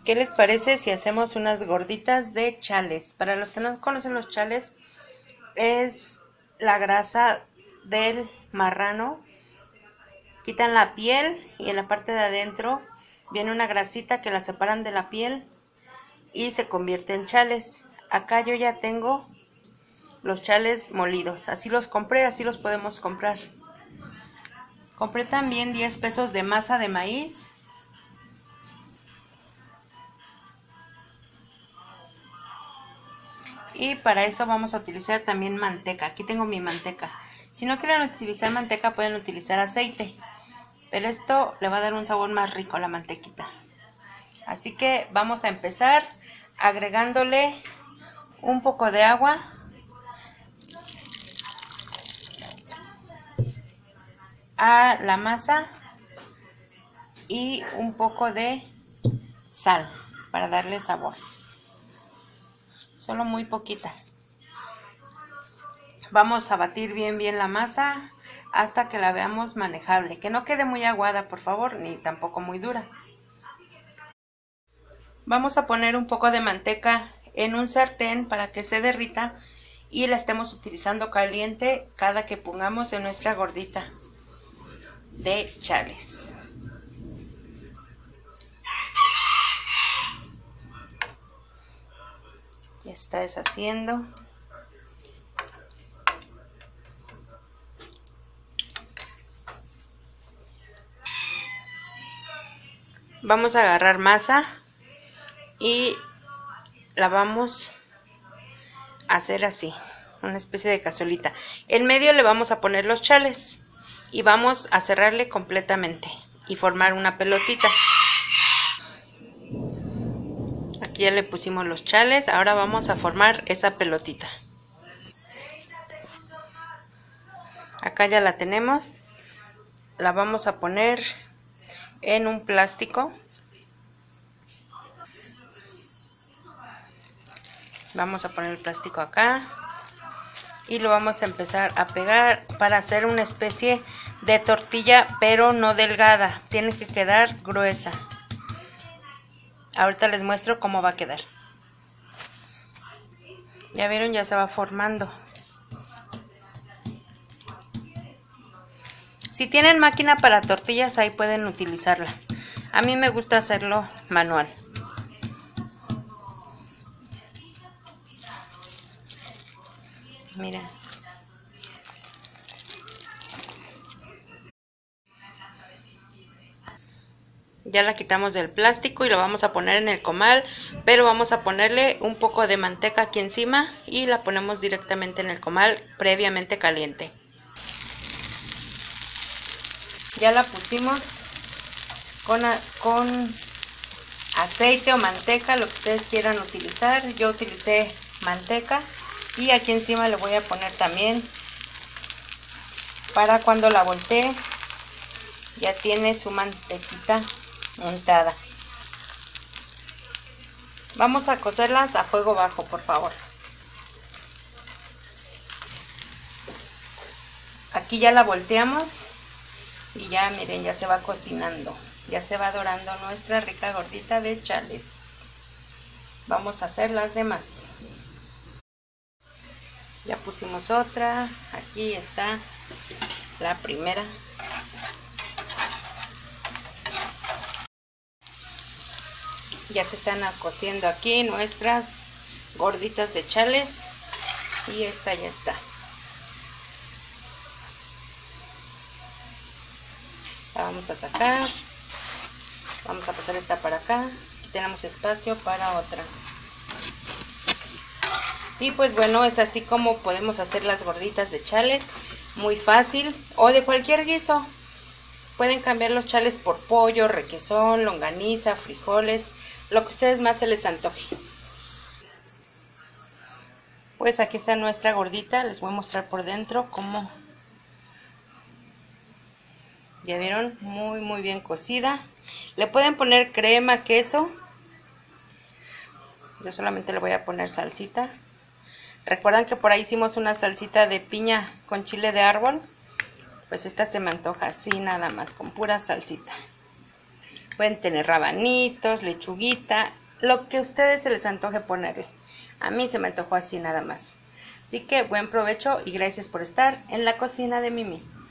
¿Qué les parece si hacemos unas gorditas de chales? Para los que no conocen los chales, es la grasa del marrano. Quitan la piel y en la parte de adentro viene una grasita que la separan de la piel y se convierte en chales. Acá yo ya tengo los chales molidos, así los compré, así los podemos comprar. Compré también 10 pesos de masa de maíz. Y para eso vamos a utilizar también manteca. Aquí tengo mi manteca. Si no quieren utilizar manteca, pueden utilizar aceite. Pero esto le va a dar un sabor más rico a la mantequita. Así que vamos a empezar agregándole un poco de agua. A la masa. Y un poco de sal para darle sabor. Solo muy poquita. Vamos a batir bien la masa hasta que la veamos manejable. Que no quede muy aguada, por favor, ni tampoco muy dura. Vamos a poner un poco de manteca en un sartén para que se derrita y la estemos utilizando caliente cada que pongamos en nuestra gordita de chales. Ya está deshaciendo. Vamos a agarrar masa y la vamos a hacer así, una especie de cazuelita. En medio le vamos a poner los chales y vamos a cerrarle completamente y formar una pelotita. Aquí ya le pusimos los chales, ahora vamos a formar esa pelotita. Acá ya la tenemos, la vamos a poner en un plástico. Vamos a poner el plástico acá y lo vamos a empezar a pegar para hacer una especie de tortilla, pero no delgada, tiene que quedar gruesa. Ahorita les muestro cómo va a quedar. Ya vieron, ya se va formando. Si tienen máquina para tortillas, ahí pueden utilizarla. A mí me gusta hacerlo manual. Miren. Ya la quitamos del plástico y lo vamos a poner en el comal, pero vamos a ponerle un poco de manteca aquí encima y la ponemos directamente en el comal previamente caliente. Ya la pusimos con aceite o manteca, lo que ustedes quieran utilizar. Yo utilicé manteca y aquí encima le voy a poner también, para cuando la voltee ya tiene su mantequita untada. Vamos a cocerlas a fuego bajo, por favor. Aquí ya la volteamos y ya miren, ya se va cocinando, ya se va dorando nuestra rica gordita de chales. Vamos a hacer las demás. Ya pusimos otra, aquí está la primera. Ya se están cociendo aquí nuestras gorditas de chales y esta ya está. La vamos a sacar, vamos a pasar esta para acá, aquí tenemos espacio para otra. Y pues bueno, es así como podemos hacer las gorditas de chales, muy fácil, o de cualquier guiso. Pueden cambiar los chales por pollo, requesón, longaniza, frijoles, lo que a ustedes más se les antoje. Pues aquí está nuestra gordita, les voy a mostrar por dentro cómo. Ya vieron, muy bien cocida. Le pueden poner crema, queso. Yo solamente le voy a poner salsita. Recuerdan que por ahí hicimos una salsita de piña con chile de árbol. Pues esta se me antoja así nada más, con pura salsita. Pueden tener rabanitos, lechuguita, lo que a ustedes se les antoje ponerle. A mí se me antojó así nada más. Así que buen provecho y gracias por estar en la cocina de Mimi.